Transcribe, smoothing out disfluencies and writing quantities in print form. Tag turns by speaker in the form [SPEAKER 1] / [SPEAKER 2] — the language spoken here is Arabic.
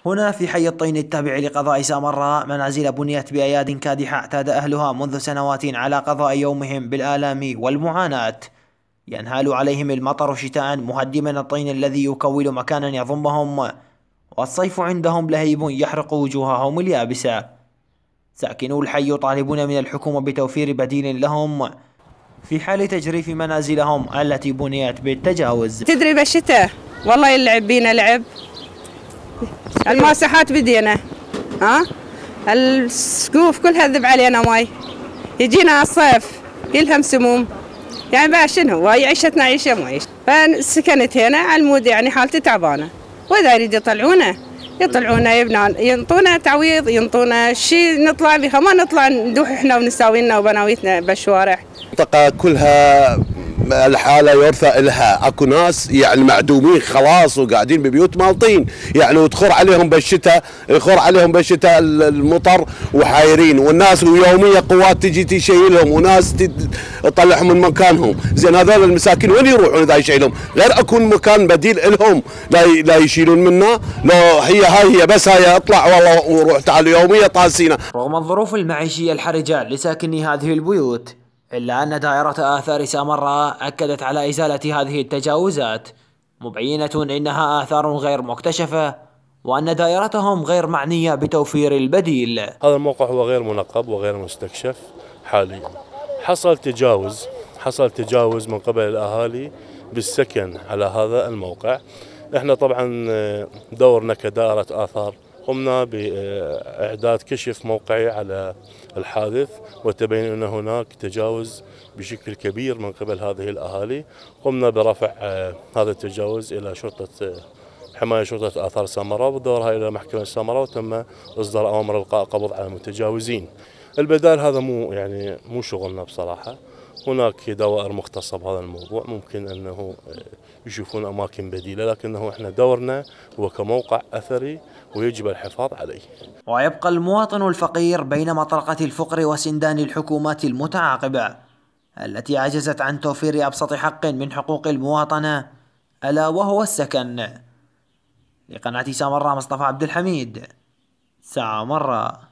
[SPEAKER 1] هنا في حي الطين التابع لقضاء سامراء، منازل بنيت بأياد كادحة اعتاد أهلها منذ سنوات على قضاء يومهم بالآلام والمعاناة. ينهال عليهم المطر شتاء مهدما الطين الذي يكون مكانا يضمهم، والصيف عندهم لهيب يحرق وجوههم اليابسة. ساكنو الحي يطالبون من الحكومة بتوفير بديل لهم في حال تجريف منازلهم التي بنيت بالتجاوز.
[SPEAKER 2] تدري بالشتاء والله يلعب بينا لعب، الماسحات بدينا، السقوف كلها ذب علينا ماي، يجينا الصيف يلهم سموم، يعني بقى شنو وهي عيشتنا عيشه مو عيش. فسكنت هنا على المود يعني حالتي تعبانه، واذا يريد يطلعونا ينطونا تعويض، ينطونا شيء نطلع بها، ما نطلع ندوح احنا ونساوينا وبناويتنا بالشوارع.
[SPEAKER 3] المنطقه كلها الحاله يرثى لها، اكو ناس يعني معدومين خلاص وقاعدين ببيوت مالطين، يعني وتخر عليهم بالشتاء، المطر وحايرين، والناس ويوميا قوات تجي تشيلهم وناس تطلعهم من مكانهم. زين هذول المساكين وين يروحون اذا يشيلهم؟ غير اكو مكان بديل لهم لا يشيلون منه، لو هي بس هاي اطلع والله وروح تعال يوميا طاسينا.
[SPEAKER 1] رغم الظروف المعيشيه الحرجه لساكني هذه البيوت، إلا أن دائرة آثار سامراء أكدت على إزالة هذه التجاوزات، مبينة إنها آثار غير مكتشفة، وأن دائرتهم غير معنية بتوفير البديل.
[SPEAKER 4] هذا الموقع هو غير منقب وغير مستكشف حاليا. حصل تجاوز من قبل الأهالي بالسكن على هذا الموقع. احنا طبعا دورنا كدائرة آثار قمنا بإعداد كشف موقعي على الحادث، وتبين أن هناك تجاوز بشكل كبير من قبل هذه الأهالي. قمنا برفع هذا التجاوز إلى شرطة آثار سامراء، ودورها إلى محكمة سامراء، وتم إصدار أوامر إلقاء قبض على المتجاوزين. البدال هذا مو شغلنا بصراحة. هناك دوائر مختصة بهذا الموضوع، ممكن أنه يشوفون أماكن بديلة، لكنه إحنا دورنا هو كموقع أثري ويجب الحفاظ عليه.
[SPEAKER 1] ويبقى المواطن الفقير بين مطرقة الفقر وسندان الحكومات المتعاقبة التي عجزت عن توفير أبسط حق من حقوق المواطنة، ألا وهو السكن. لقناة سامراء، مصطفى عبد الحميد، سامراء.